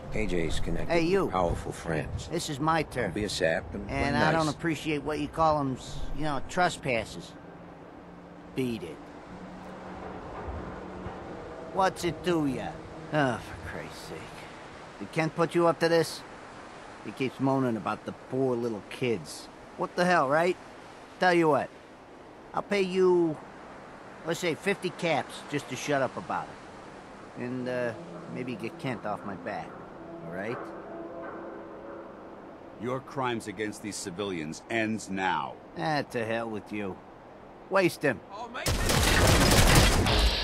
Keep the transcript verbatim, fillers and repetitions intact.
A J's connected Hey, you. with powerful friends. This is my turn. Don't be a sap and, And play I nice. don't appreciate what you call them, you know, trespasses. Beat it. What's it to ya? Oh, for Christ's sake. Did Kent put you up to this? He keeps moaning about the poor little kids. What the hell, right? Tell you what. I'll pay you, let's say fifty caps just to shut up about it. And, uh, maybe get Kent off my back. All right? Your crimes against these civilians ends now. Ah, to hell with you. Waste him. Oh, mate.